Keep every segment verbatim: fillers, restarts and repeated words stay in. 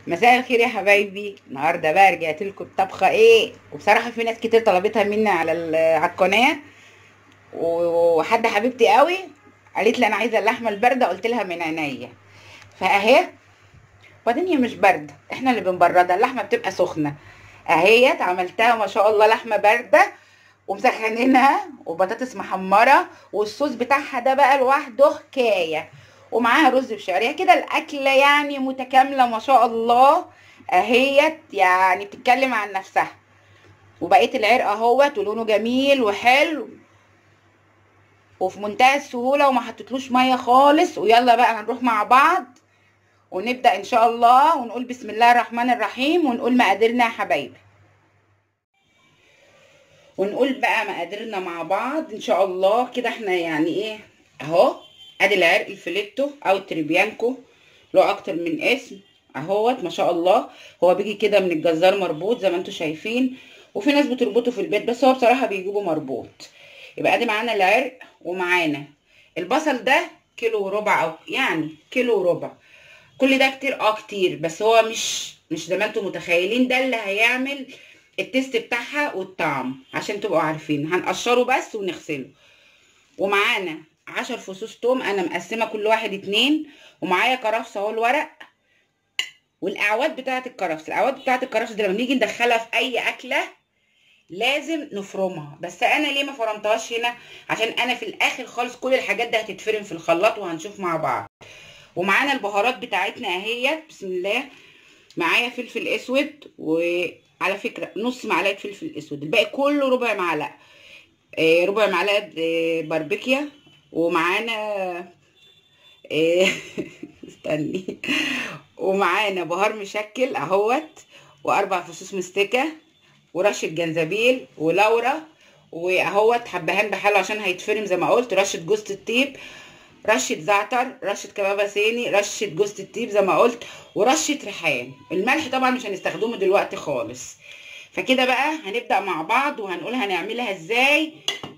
مساء الخير يا حبايبي. النهارده بقى رجعت لكم الطبخه ايه، وبصراحه في ناس كتير طلبتها مني على ال- على القناه. وحد حبيبتي قوي قالت لي انا عايزه اللحمه البارده، قلت لها من عينيا. فاهي، وبعدين هي مش بارده، احنا اللي بنبردها، اللحمه بتبقى سخنه. اهيت عملتها ما شاء الله لحمه بارده ومسخنينها، وبطاطس محمره، والصوص بتاعها ده بقى لوحده حكايه، ومعاها رز بشعريه كده. الاكله يعني متكامله ما شاء الله. اهيت يعني بتتكلم عن نفسها. وبقيت العرق اهوت ولونه جميل وحلو وفي منتهى السهوله، وما حطيتلوش ميه خالص. ويلا بقى هنروح مع بعض ونبدا ان شاء الله، ونقول بسم الله الرحمن الرحيم، ونقول مقاديرنا يا حبايبي. ونقول بقى مقاديرنا مع بعض ان شاء الله كده. احنا يعني ايه اهو، ادي العرق الفليتو او التريبيانكو، له اكتر من اسم اهوت ما شاء الله. هو بيجي كده من الجزار مربوط زي ما انتم شايفين، وفي ناس بتربطه في البيت، بس هو بصراحه بيجيبه مربوط. يبقى ادي معانا العرق، ومعانا البصل ده كيلو وربع، او يعني كيلو وربع. كل ده كتير؟ اه كتير، بس هو مش مش زي ما انتم متخيلين. ده اللي هيعمل التيست بتاعها والطعم، عشان تبقوا عارفين. هنقشره بس ونغسله. ومعانا عشر فصوص توم، انا مقسمه كل واحد اتنين. ومعايا كرفس اهو الورق، والاعواد بتاعه الكرفس. الاعواد بتاعه الكرفس دي لما نيجي ندخلها في اي اكله لازم نفرمها، بس انا ليه ما فرمتهاش هنا؟ عشان انا في الاخر خالص كل الحاجات دي هتتفرم في الخلاط وهنشوف مع بعض. ومعانا البهارات بتاعتنا اهيت، بسم الله. معايا فلفل اسود، وعلى فكره نص معلقه فلفل اسود، الباقي كله ربع معلقه. آه ربع معلقه آه باربيكيا. ومعانا آه استني. ومعانا بهار مشكل اهوت، واربع فصوص مستكه، ورشه جنزبيل ولورا، واهوت حبهان بحاله عشان هيتفرم زي ما قلت، رشه جوز الطيب، رشه زعتر، رشه كبابه صيني، رشه جوز الطيب زي ما قلت، ورشه ريحان. الملح طبعا مش هنستخدمه دلوقتي خالص. فكده بقى هنبدا مع بعض وهنقول هنعملها ازاي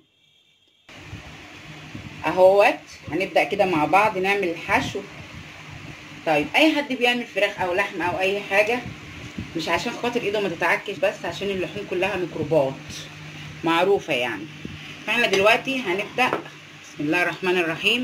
اهوت. هنبدا كده مع بعض نعمل الحشو. طيب اي حد بيعمل فراخ او لحمه او اي حاجه، مش عشان خاطر ايده ما تتعكش، بس عشان اللحوم كلها ميكروبات معروفه يعني. فاحنا دلوقتي هنبدا. بسم الله الرحمن الرحيم.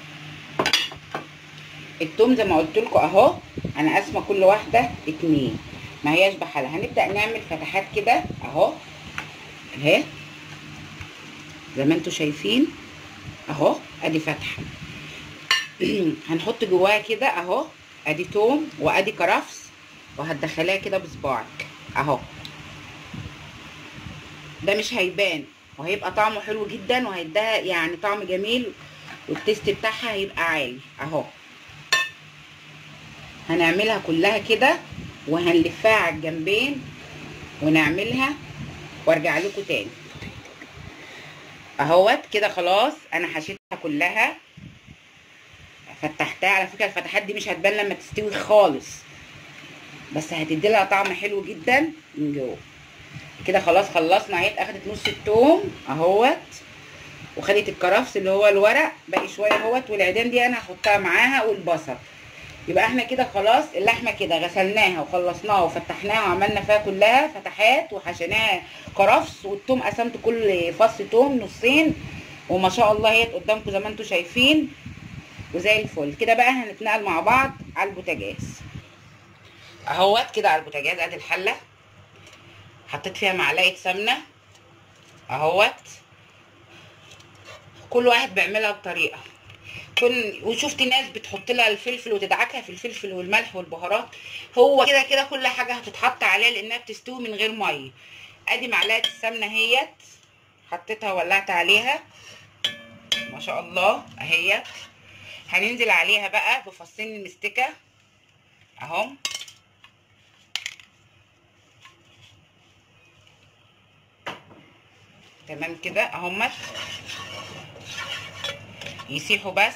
التوم زي ما قلت لكم اهو، انا قاسمه كل واحده اتنين، ما هياش بحالها. هنبدا نعمل فتحات كده اهو، اهي زي ما انتم شايفين اهو. ادي فتحه هنحط جواها كده اهو، ادي توم وادي كرفس، وهتدخليها كده بصباعك اهو. ده مش هيبان، وهيبقى طعمه حلو جدا، وهيديها يعني طعم جميل، والتيست بتاعها هيبقى عالي اهو. هنعملها كلها كده، وهنلفها على الجنبين ونعملها، وارجع لكم تاني اهوت. كده خلاص انا حشيتها كلها، فتحتها. على فكره الفتحات دي مش هتبان لما تستوي خالص، بس هتدي لها طعم حلو جدا من جوه. كده خلاص خلصنا اهي. اخدت نص التوم اهوت، وخدت الكرفس اللي هو الورق باقي شويه اهوت، والعيدان دي انا هحطها معاها، والبصل. يبقى احنا كده خلاص اللحمه كده غسلناها وخلصناها وفتحناها وعملنا فيها كلها فتحات وحشيناها كرفس. والثوم قسمت كل فص ثوم نصين، وما شاء الله هي قدامكم زي ما انتم شايفين وزي الفل. كده بقى هنتنقل مع بعض على البوتاجاز اهوت. كده على البوتاجاز ادي الحله، حطيت فيها معلقه سمنه اهوت. كل واحد بيعملها بطريقه. كل وشفت ناس بتحط لها الفلفل وتدعكها في الفلفل والملح والبهارات. هو كده كده كل حاجه هتتحط عليها لانها بتستوي من غير ميه. ادي معلقه السمنه اهيت، حطيتها وولعت عليها ما شاء الله اهيت. هننزل عليها بقى بفصين المستكه اهو، تمام كده اهمت يسيحوا بس.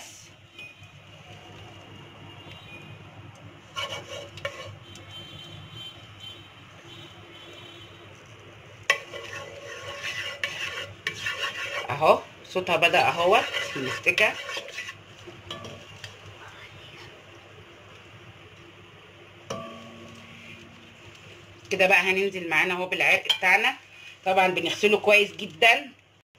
اهو صوتها بدأ اهوت في المستكه. كده بقى هننزل معانا اهو بالعرق بتاعنا، طبعا بنغسله كويس جدا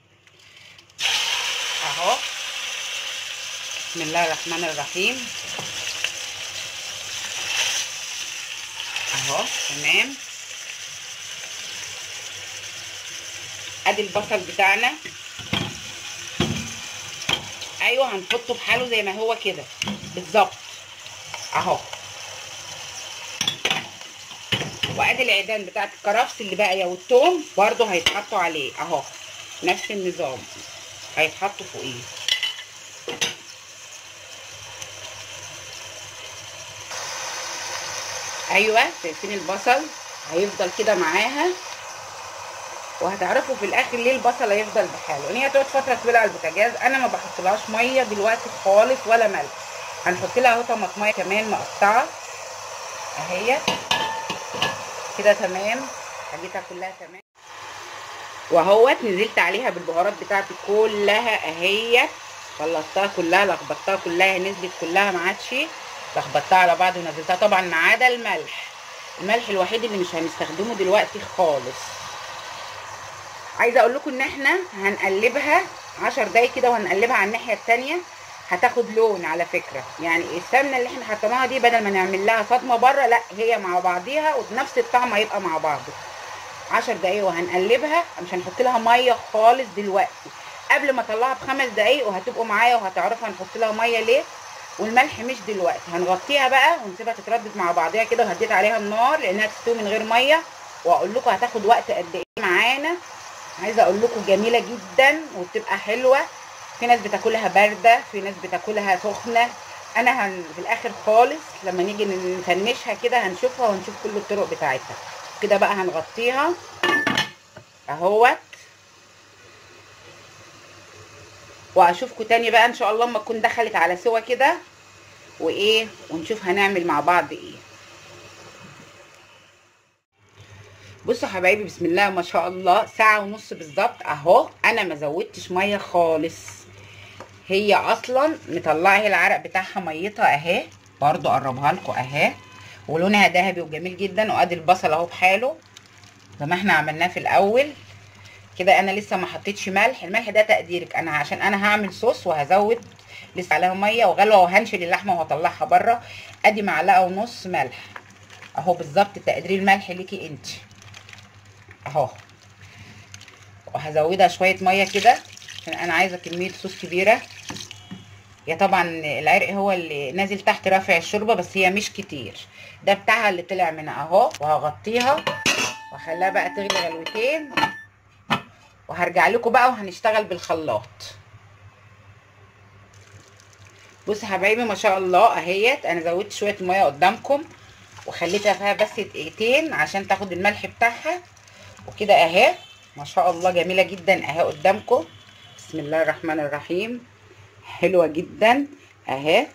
اهو. بسم الله الرحمن الرحيم اهو. تمام. ادي البصل بتاعنا، ايوه هنحطه بحاله زي ما هو كده بالظبط اهو. وادي العيدان بتاعت الكرفس اللي باقيه والثوم برده هيتحطوا عليه اهو، نفس النظام هيتحطوا فوقيه. ايوه شايفين البصل هيفضل كده معاها، وهتعرفوا في الاخر ليه البصل هيفضل بحاله، ان هي تقعد فتره طويله على البوتاجاز. انا ما بحطلهاش ميه دلوقتي خالص ولا ملح. هنحط لها اهو طماطميه كمان مقطعه اهي كده. تمام، حاجتها كلها تمام. واهوت نزلت عليها بالبهارات بتاعتي كلها اهي، خلصتها كلها لخبطتها كلها، نزلت كلها ما عادش، لخبطتها على بعض ونزلتها طبعا ما عدا الملح. الملح الوحيد اللي مش هنستخدمه دلوقتي خالص. عايزه اقول لكم ان احنا هنقلبها عشر دقايق كده، وهنقلبها على الناحيه الثانيه، هتاخد لون على فكره. يعني السمنه اللي احنا حطيناها دي بدل ما نعمل لها صدمه بره، لا هي مع بعضيها ونفس الطعم هيبقى مع بعضه. عشر دقايق وهنقلبها، مش هنحط لها ميه خالص دلوقتي، قبل ما اطلعها بخمس دقايق وهتبقوا معايا وهتعرفوا هنحط لها ميه ليه. والملح مش دلوقتي، هنغطيها بقى ونسيبها تتردد مع بعضيها كده، وهديت عليها النار لانها تستوي من غير ميه. واقول لكم هتاخد وقت قد ايه معانا. عايزه اقول لكم جميله جدا وبتبقى حلوه. في ناس بتاكلها بارده، في ناس بتاكلها سخنه. انا هن في الاخر خالص لما نيجي نفنشها كده هنشوفها وهنشوف كل الطرق بتاعتها. كده بقى هنغطيها اهوت، واشوفكم تاني بقى ان شاء الله اما تكون دخلت على سوا كده وايه، ونشوف هنعمل مع بعض ايه. بصوا يا حبايبي، بسم الله ما شاء الله، ساعه ونص بالظبط اهو. انا ما زودتش ميه خالص، هي اصلا مطلعه اهي العرق بتاعها ميتها اهي. برضو اقربها لكم اهي، ولونها ذهبي وجميل جدا. وادي البصل اهو بحاله زي ما احنا عملناه في الاول كده. انا لسه ما حطيتش ملح، الملح ده تقديرك انا، عشان انا هعمل صوص وهزود لسه عليها ميه وغلوه، وهنشل اللحمه وهطلعها بره. ادي معلقه ونص ملح اهو بالظبط، تقدير الملح ليكي انت اهو. وهزودها شويه ميه كده عشان انا عايزه كميه صوص كبيره. يا طبعا العرق هو اللي نازل تحت رافع الشوربه، بس هي مش كتير، ده بتاعها اللي طلع منها اهو. وهغطيها واخليها بقى تغلي غلوتين، وهرجع لكم بقى وهنشتغل بالخلاط. بصوا يا حبايبي ما شاء الله اهيت، انا زودت شويه ميه قدامكم وخليتها فيها بس دقيقتين عشان تاخد الملح بتاعها. وكده اهي ما شاء الله جميله جدا اهي قدامكم. بسم الله الرحمن الرحيم، حلوه جدا اهي.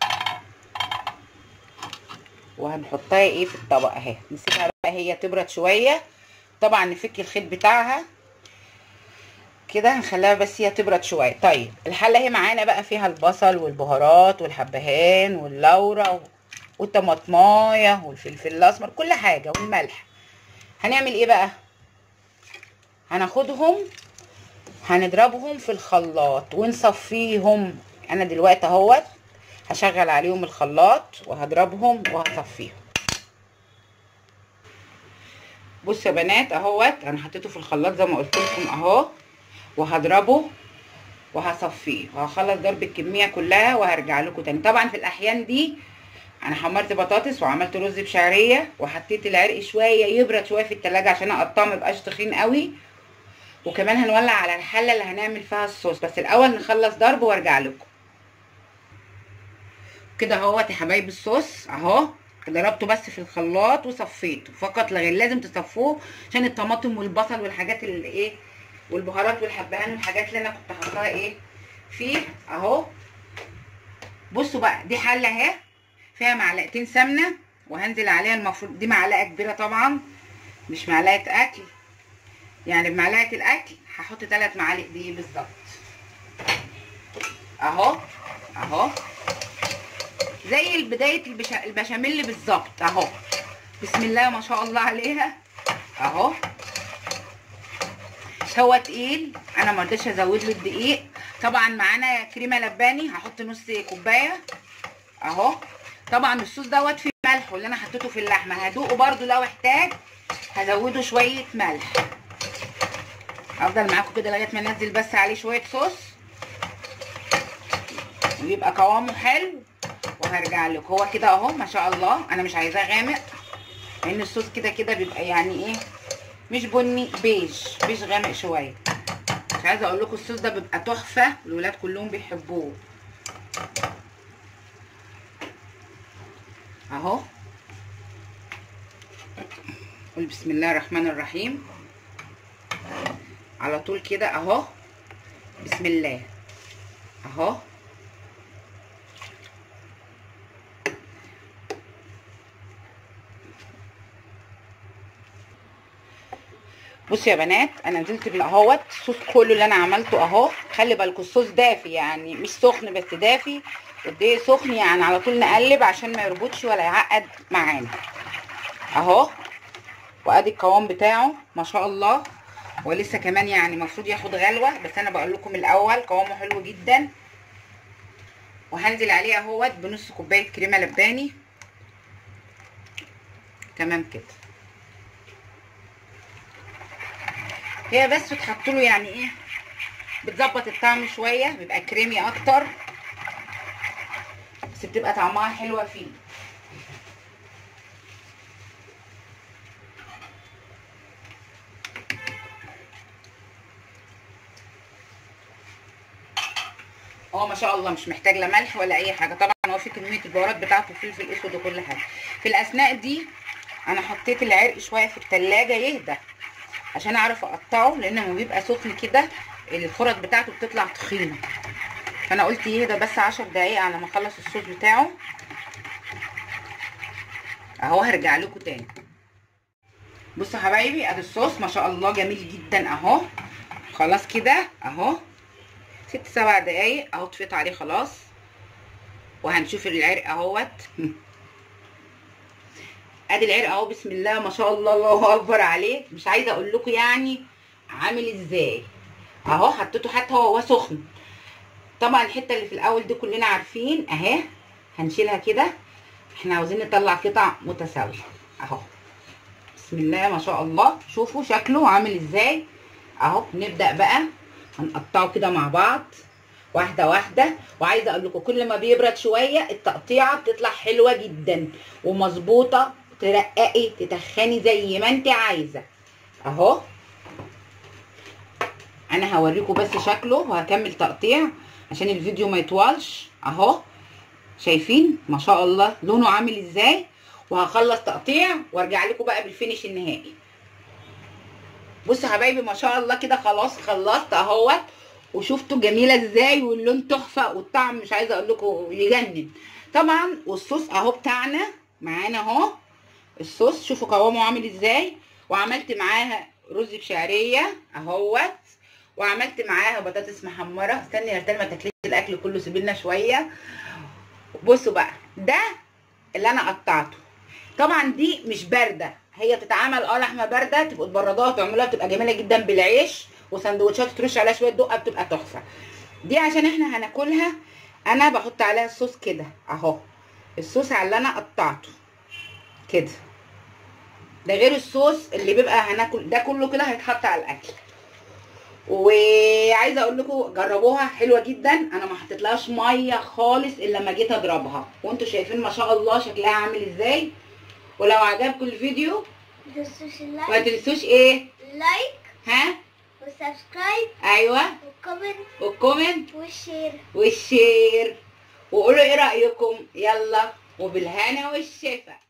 وهنحطها ايه في الطبق اهي، نسيبها بقى هي تبرد شويه. طبعا نفك الخيط بتاعها كده، هنخليها بس هي تبرد شويه. طيب الحله اهي معانا بقى فيها البصل والبهارات والحبهان واللورا والطماطمايه والفلفل الاسمر كل حاجه والملح. هنعمل ايه بقى؟ هناخدهم هنضربهم في الخلاط ونصفيهم. انا دلوقتي اهوت هشغل عليهم الخلاط وهضربهم وهصفيهم. بصوا يا بنات اهوت انا حطيته في الخلاط زي ما قلت لكم اهو، وهضربه وهصفيه وهخلص ضرب الكميه كلها وهرجع لكم تاني. طبعا في الاحيان دي انا حمرت بطاطس وعملت رز بشعريه وحطيت العرق شويه يبرد شويه في التلاجة عشان اقطعه ما يبقاش تخين قوي. وكمان هنولع على الحله اللي هنعمل فيها الصوص، بس الاول نخلص ضرب وارجع لكم. كده اهوت يا حبايبي الصوص اهو، ضربته بس في الخلاط وصفيته فقط لا غير. لازم تصفوه عشان الطماطم والبصل والحاجات اللي ايه والبهارات والحبهان والحاجات اللي انا كنت حاطاها ايه فيه اهو. بصوا بقى دي حله اهي فيها معلقتين سمنه، وهنزل عليها المفروض دي معلقه كبيره طبعا مش معلقه اكل، يعني بمعلقه الاكل هحط ثلاث معالق دي بالظبط اهو اهو، زي بدايه البشاميل بالظبط اهو. بسم الله ما شاء الله عليها اهو. هو تقيل، انا ما رضيتش ازود له الدقيق. طبعا معانا كريمه لباني هحط نص كوبايه اهو. طبعا الصوص دوت فيه ملح، واللي انا حطيته في اللحمه هدوقه برده، لو احتاج هزوده شويه ملح. افضل معاكم كده لغايه ما انزل بس عليه شويه صوص ويبقى قوامه حلو، وهرجع لكم. هو كده اهو ما شاء الله. انا مش عايزاه غامق، لان الصوص كده كده بيبقى يعني ايه، مش بني، بيج بيج غامق شويه. مش عايزه اقول لكم الصوص ده بيبقى تحفه، الولاد كلهم بيحبوه اهو. قول بسم الله الرحمن الرحيم على طول كده اهو. بسم الله اهو. بصوا يا بنات، انا نزلت بالاهوت الصوص كله اللي انا عملته اهو. خلي بالكم الصوص دافي، يعني مش سخن بس دافي. قد سخن يعني على طول نقلب عشان ما يربطش ولا يعقد معانا اهو. وادي القوام بتاعه ما شاء الله. ولسه كمان يعني المفروض ياخد غلوه، بس انا بقول لكم الاول قوامه حلو جدا. وهنزل عليه اهوت بنص كوبايه كريمه لباني. تمام كده. هي بس بتحط له يعني ايه، بتظبط الطعم شويه، بيبقى كريمي اكتر، بس بتبقى طعمها حلوه فيه. هو ما شاء الله مش محتاج لا ملح ولا اي حاجه. طبعا هو في كميه البهارات بتاعته، فلفل اسود وكل حاجه. في الاثناء دي انا حطيت العرق شويه في التلاجة يهدى عشان اعرف اقطعه، لان لما بيبقى سخن كده الخرط بتاعته بتطلع تخينه. فانا قلت يهدى بس عشر دقايق على ما اخلص الصوص بتاعه اهو. هرجع لكم تاني. بصوا يا حبايبي، ادي الصوص ما شاء الله جميل جدا اهو. خلاص كده اهو، ست سبع دقايق اهو طفيت عليه خلاص. وهنشوف العرق اهوت. ادي العرق اهو. بسم الله ما شاء الله، الله اكبر عليه. مش عايزه اقول لكم يعني عامل ازاي اهو. حطيته حتى هو سخن. طبعا الحته اللي في الاول دي كلنا عارفين اهي، هنشيلها كده. احنا عاوزين نطلع قطع متساويه اهو. بسم الله ما شاء الله. شوفوا شكله عامل ازاي اهو. نبدا بقى هنقطعه كده مع بعض واحده واحده. وعايزه اقول لكم كل ما بيبرد شويه التقطيعه بتطلع حلوه جدا ومظبوطه، ترققي تتخني زي ما انت عايزه اهو. انا هوريكم بس شكله وهكمل تقطيع عشان الفيديو ما يطولش اهو. شايفين ما شاء الله لونه عامل ازاي. وهخلص تقطيع وارجع لكم بقى بالفينش النهائي. بصوا يا حبايبي ما شاء الله كده خلاص خلصت اهوت. وشفتوا جميله ازاي، واللون تحفه، والطعم مش عايزه اقول لكم يجنن طبعا. والصوص اهو بتاعنا معانا اهو. الصوص شوفوا قوامه عامل ازاي. وعملت معاها رز بشعريه اهوت، وعملت معاها بطاطس محمره. استني يا ريتال ما تاكليش الاكل كله، سيبيلنا شويه. بصوا بقى ده اللي انا قطعته. طبعا دي مش بارده، هي تتعمل اه لحمه بارده، تبقوا تبردوها وتعملوها بتبقى جميله جدا بالعيش وسندوتشات، ترش عليها شويه دقه بتبقى تحفه. دي عشان احنا هناكلها انا بحط عليها الصوص كده اهو. الصوص على اللي انا قطعته كده، ده غير الصوص اللي بيبقى هناكل ده كله كده هيتحط على الاكل. وعايزه اقول لكم جربوها حلوه جدا. انا ما حطيتلهاش ميه خالص الا لما جيت اضربها، وانتوا شايفين ما شاء الله شكلها عامل ازاي. ولو عجبكم الفيديو ما تنسوش اللايك، ما تنسوش ايه لايك ها وسبسكرايب ايوه وكومنت والكومنت والشير. والشير. وقولوا ايه رايكم. يلا وبالهنا والشفا.